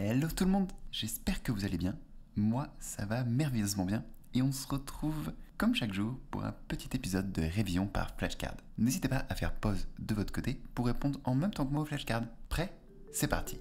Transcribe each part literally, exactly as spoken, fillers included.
Hello tout le monde, j'espère que vous allez bien. Moi, ça va merveilleusement bien. Et on se retrouve comme chaque jour pour un petit épisode de révision par flashcard. N'hésitez pas à faire pause de votre côté pour répondre en même temps que moi au flashcard. Prêt? C'est parti.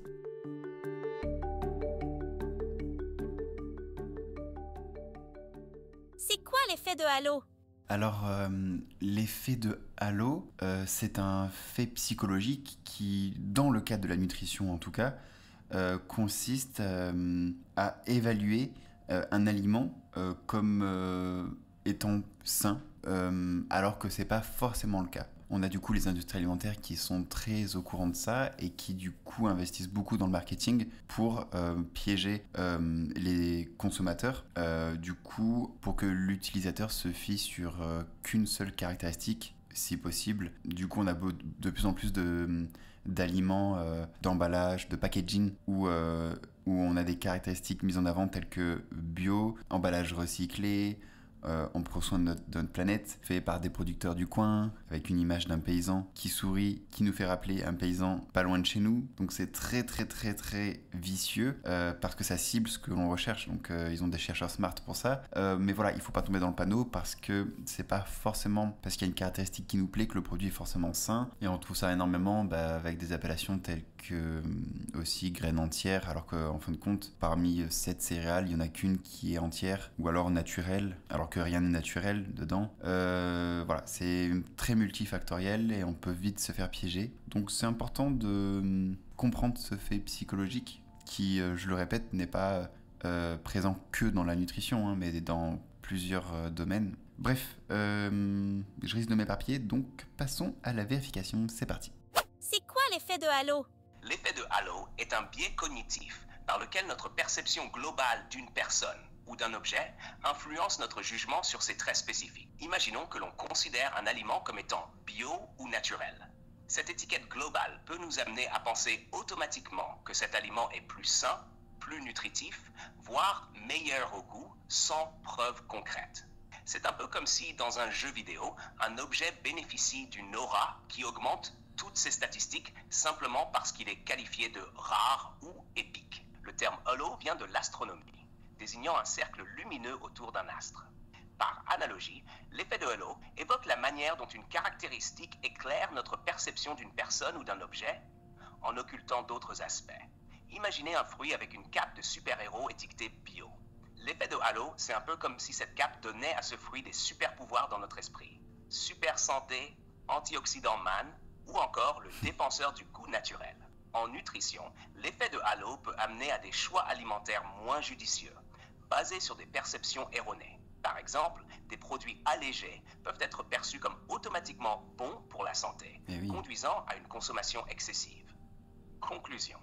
C'est quoi l'effet de halo? Alors, euh, l'effet de halo, euh, c'est un fait psychologique qui, dans le cadre de la nutrition en tout cas, euh, consiste euh, à évaluer euh, un aliment euh, comme euh, étant sain, euh, alors que c'est pas forcément le cas. On a du coup les industries alimentaires qui sont très au courant de ça et qui du coup investissent beaucoup dans le marketing pour euh, piéger euh, les consommateurs, euh, du coup pour que l'utilisateur se fie sur euh, qu'une seule caractéristique si possible. Du coup on a de plus en plus de, d'aliments, euh, d'emballage, de packaging où, euh, où on a des caractéristiques mises en avant telles que bio, emballage recyclé, Euh, on prend soin de notre, de notre planète, fait par des producteurs du coin, avec une image d'un paysan qui sourit, qui nous fait rappeler un paysan pas loin de chez nous. Donc c'est très très très très vicieux euh, parce que ça cible ce que l'on recherche. Donc euh, ils ont des chercheurs smart pour ça. Euh, mais voilà, il faut pas tomber dans le panneau parce que c'est pas forcément parce qu'il y a une caractéristique qui nous plaît que le produit est forcément sain. Et on trouve ça énormément bah, avec des appellations telles que euh, aussi graines entières, alors qu'en fin de compte, parmi sept céréales, il y en a qu'une qui est entière ou alors naturelle. Alors que rien n'est naturel dedans. Euh, voilà, c'est très multifactoriel et on peut vite se faire piéger. Donc c'est important de comprendre ce fait psychologique qui, je le répète, n'est pas euh, présent que dans la nutrition, hein, mais dans plusieurs euh, domaines. Bref, euh, je risque de m'éparpiller, donc passons à la vérification, c'est parti. C'est quoi l'effet de halo? L'effet de halo est un biais cognitif par lequel notre perception globale d'une personne ou d'un objet influence notre jugement sur ses traits spécifiques. Imaginons que l'on considère un aliment comme étant bio ou naturel. Cette étiquette globale peut nous amener à penser automatiquement que cet aliment est plus sain, plus nutritif, voire meilleur au goût, sans preuve concrète. C'est un peu comme si, dans un jeu vidéo, un objet bénéficie d'une aura qui augmente toutes ses statistiques simplement parce qu'il est qualifié de rare ou épique. Le terme halo vient de l'astronomie, désignant un cercle lumineux autour d'un astre. Par analogie, l'effet de halo évoque la manière dont une caractéristique éclaire notre perception d'une personne ou d'un objet, en occultant d'autres aspects. Imaginez un fruit avec une cape de super-héros étiquetée bio. L'effet de halo, c'est un peu comme si cette cape donnait à ce fruit des super-pouvoirs dans notre esprit. Super santé, antioxydant man, ou encore le dépenseur du goût naturel. En nutrition, l'effet de halo peut amener à des choix alimentaires moins judicieux, basés sur des perceptions erronées. Par exemple, des produits allégés peuvent être perçus comme automatiquement bons pour la santé, Eh oui. conduisant à une consommation excessive. Conclusion.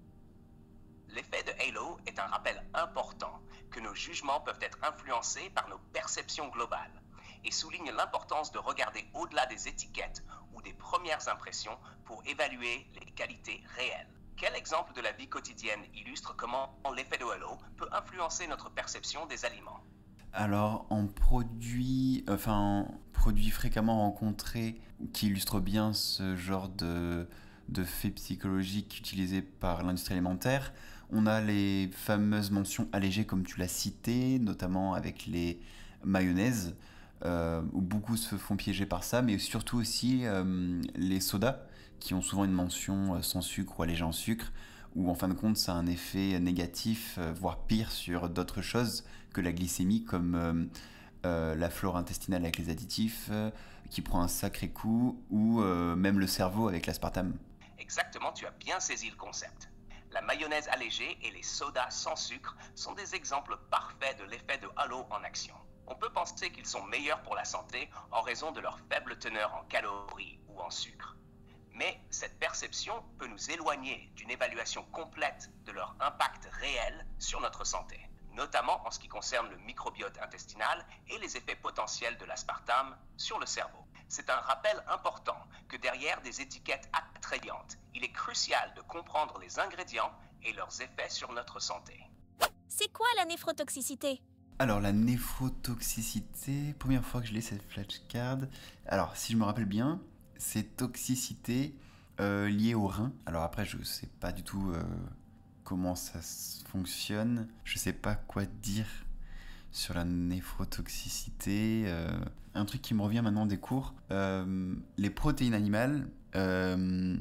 L'effet de halo est un rappel important que nos jugements peuvent être influencés par nos perceptions globales et souligne l'importance de regarder au-delà des étiquettes ou des premières impressions pour évaluer les qualités réelles. Quel exemple de la vie quotidienne illustre comment l'effet de halo peut influencer notre perception des aliments? Alors, en produit, enfin, produit fréquemment rencontré qui illustre bien ce genre de, de fait psychologique utilisé par l'industrie alimentaire, on a les fameuses mentions allégées comme tu l'as cité, notamment avec les mayonnaises, euh, où beaucoup se font piéger par ça, mais surtout aussi euh, les sodas, qui ont souvent une mention sans sucre ou allégée en sucre, où en fin de compte ça a un effet négatif, euh, voire pire sur d'autres choses que la glycémie, comme euh, euh, la flore intestinale avec les additifs, euh, qui prend un sacré coup, ou euh, même le cerveau avec l'aspartame. Exactement, tu as bien saisi le concept. La mayonnaise allégée et les sodas sans sucre sont des exemples parfaits de l'effet de halo en action. On peut penser qu'ils sont meilleurs pour la santé en raison de leur faible teneur en calories ou en sucre. Mais cette perception peut nous éloigner d'une évaluation complète de leur impact réel sur notre santé, notamment en ce qui concerne le microbiote intestinal et les effets potentiels de l'aspartame sur le cerveau. C'est un rappel important que derrière des étiquettes attrayantes, il est crucial de comprendre les ingrédients et leurs effets sur notre santé. C'est quoi la néphrotoxicité? Alors, la néphrotoxicité, première fois que je lis cette flashcard. Alors, si je me rappelle bien, c'est toxicité euh, liée au rein. Alors après, je sais pas du tout euh, comment ça s- fonctionne. Je sais pas quoi dire sur la néphrotoxicité. Euh, un truc qui me revient maintenant des cours, euh, les protéines animales euh,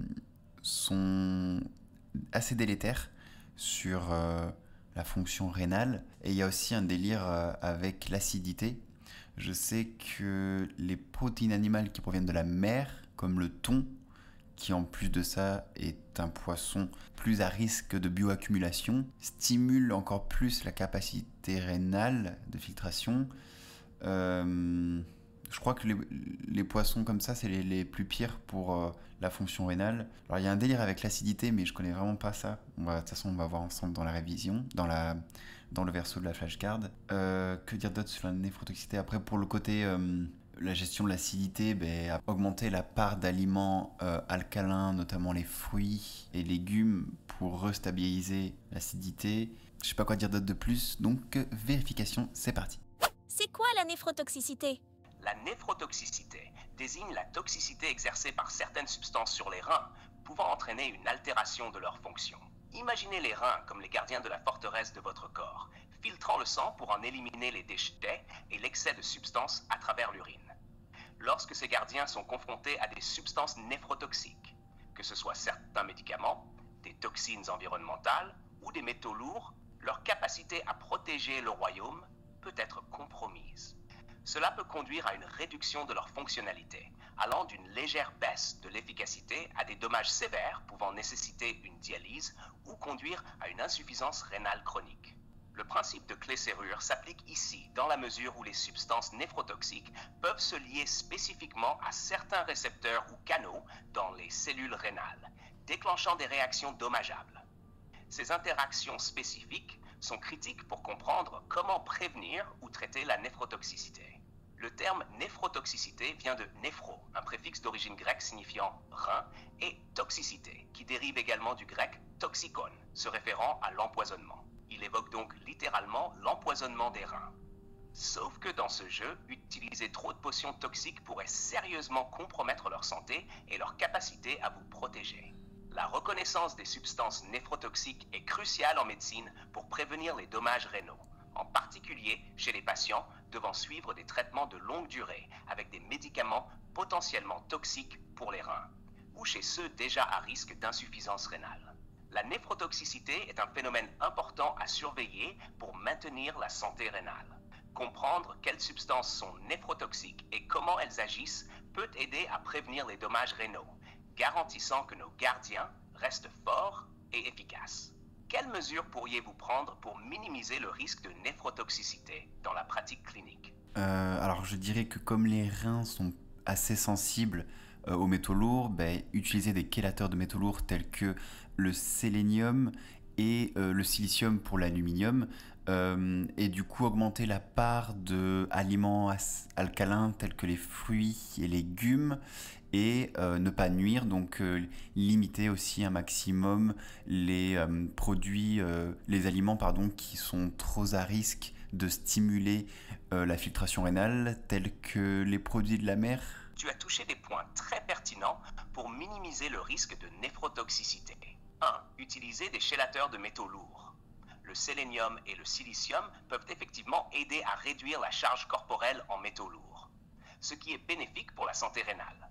sont assez délétères sur euh, la fonction rénale. Et il y a aussi un délire euh, avec l'acidité. Je sais que les protéines animales qui proviennent de la mer, comme le thon, qui en plus de ça est un poisson plus à risque de bioaccumulation, stimulent encore plus la capacité rénale de filtration. Euh, je crois que les, les poissons comme ça, c'est les, les plus pires pour euh, la fonction rénale. Alors il y a un délire avec l'acidité, mais je connais vraiment pas ça. On va, de toute façon, on va voir ensemble dans la révision, dans, la, dans le verso de la flashcard. Euh, que dire d'autre sur la néphrotoxicité? Après, pour le côté... Euh, la gestion de l'acidité, ben, a augmenté la part d'aliments euh, alcalins, notamment les fruits et légumes, pour restabiliser l'acidité. Je sais pas quoi dire d'autre de plus, donc euh, vérification, c'est parti. C'est quoi la néphrotoxicité? La néphrotoxicité désigne la toxicité exercée par certaines substances sur les reins, pouvant entraîner une altération de leur fonction. Imaginez les reins comme les gardiens de la forteresse de votre corps, filtrant le sang pour en éliminer les déchets et l'excès de substances à travers l'urine. Lorsque ces gardiens sont confrontés à des substances néphrotoxiques, que ce soit certains médicaments, des toxines environnementales ou des métaux lourds, leur capacité à protéger le royaume peut être compromise. Cela peut conduire à une réduction de leur fonctionnalité, allant d'une légère baisse de l'efficacité à des dommages sévères pouvant nécessiter une dialyse ou conduire à une insuffisance rénale chronique. Le principe de clé-serrure s'applique ici dans la mesure où les substances néphrotoxiques peuvent se lier spécifiquement à certains récepteurs ou canaux dans les cellules rénales, déclenchant des réactions dommageables. Ces interactions spécifiques sont critiques pour comprendre comment prévenir ou traiter la néphrotoxicité. Le terme néphrotoxicité vient de néphro, un préfixe d'origine grecque signifiant rein, et toxicité, qui dérive également du grec toxikon, se référant à l'empoisonnement. Il évoque donc littéralement l'empoisonnement des reins. Sauf que dans ce jeu, utiliser trop de potions toxiques pourrait sérieusement compromettre leur santé et leur capacité à vous protéger. La reconnaissance des substances néphrotoxiques est cruciale en médecine pour prévenir les dommages rénaux, en particulier chez les patients devant suivre des traitements de longue durée avec des médicaments potentiellement toxiques pour les reins, ou chez ceux déjà à risque d'insuffisance rénale. La néphrotoxicité est un phénomène important à surveiller pour maintenir la santé rénale. Comprendre quelles substances sont néphrotoxiques et comment elles agissent peut aider à prévenir les dommages rénaux, garantissant que nos gardiens restent forts et efficaces. Quelles mesures pourriez-vous prendre pour minimiser le risque de néphrotoxicité dans la pratique clinique? Euh, alors je dirais que comme les reins sont assez sensibles euh, aux métaux lourds, ben, utiliser des chélateurs de métaux lourds tels que le sélénium et euh, le silicium pour l'aluminium, euh, et du coup augmenter la part d'aliments alcalins tels que les fruits et légumes, et euh, ne pas nuire, donc euh, limiter aussi un maximum les euh, produits, euh, les aliments pardon, qui sont trop à risque de stimuler euh, la filtration rénale, tels que les produits de la mer. Tu as touché des points très pertinents pour minimiser le risque de néphrotoxicité. un. Utiliser des chélateurs de métaux lourds. Le sélénium et le silicium peuvent effectivement aider à réduire la charge corporelle en métaux lourds, ce qui est bénéfique pour la santé rénale.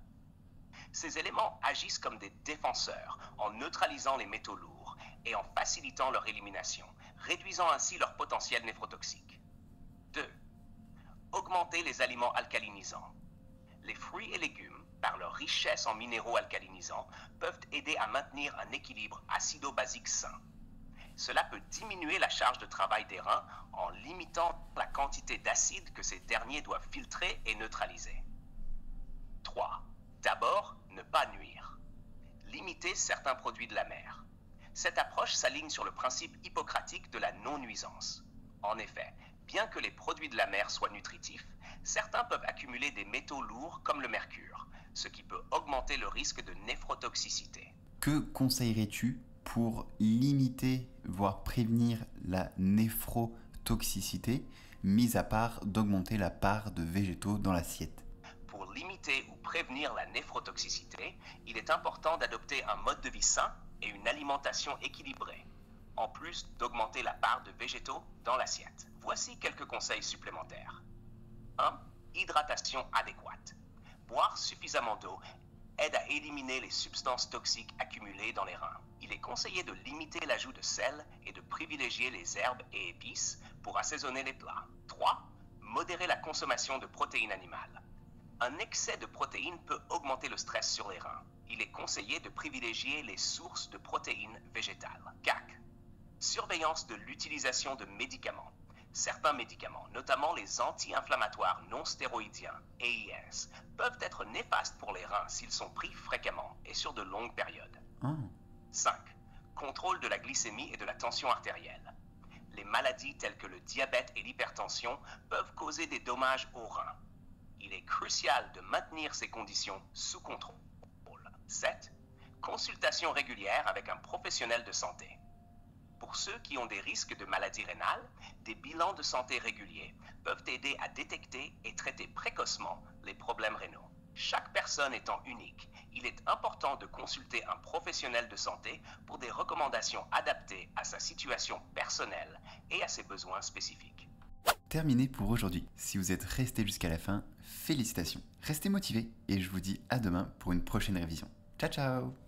Ces éléments agissent comme des défenseurs en neutralisant les métaux lourds et en facilitant leur élimination, réduisant ainsi leur potentiel néphrotoxique. deux. Augmenter les aliments alcalinisants. Les fruits et légumes, par leur richesse en minéraux alcalinisants, peuvent aider à maintenir un équilibre acido-basique sain. Cela peut diminuer la charge de travail des reins en limitant la quantité d'acide que ces derniers doivent filtrer et neutraliser. trois. D'abord, ne pas nuire. Limiter certains produits de la mer. Cette approche s'aligne sur le principe hippocratique de la non-nuisance. En effet, bien que les produits de la mer soient nutritifs, certains peuvent accumuler des métaux lourds comme le mercure, ce qui peut augmenter le risque de néphrotoxicité. Que conseillerais-tu pour limiter, voire prévenir la néphrotoxicité, mis à part d'augmenter la part de végétaux dans l'assiette? Pour limiter ou prévenir la néphrotoxicité, il est important d'adopter un mode de vie sain et une alimentation équilibrée. en plus d'augmenter la part de végétaux dans l'assiette. Voici quelques conseils supplémentaires. un. Hydratation adéquate. Boire suffisamment d'eau aide à éliminer les substances toxiques accumulées dans les reins. Il est conseillé de limiter l'ajout de sel et de privilégier les herbes et épices pour assaisonner les plats. trois. Modérer la consommation de protéines animales. Un excès de protéines peut augmenter le stress sur les reins. Il est conseillé de privilégier les sources de protéines végétales. quatre. Surveillance de l'utilisation de médicaments. Certains médicaments, notamment les anti-inflammatoires non stéroïdiens, A I S, peuvent être néfastes pour les reins s'ils sont pris fréquemment et sur de longues périodes. Oh. cinq. Contrôle de la glycémie et de la tension artérielle. Les maladies telles que le diabète et l'hypertension peuvent causer des dommages aux reins. Il est crucial de maintenir ces conditions sous contrôle. sept. Consultation régulière avec un professionnel de santé. Pour ceux qui ont des risques de maladies rénales, des bilans de santé réguliers peuvent aider à détecter et traiter précocement les problèmes rénaux. Chaque personne étant unique, il est important de consulter un professionnel de santé pour des recommandations adaptées à sa situation personnelle et à ses besoins spécifiques. Terminé pour aujourd'hui. Si vous êtes resté jusqu'à la fin, félicitations. Restez motivés et je vous dis à demain pour une prochaine révision. Ciao ciao!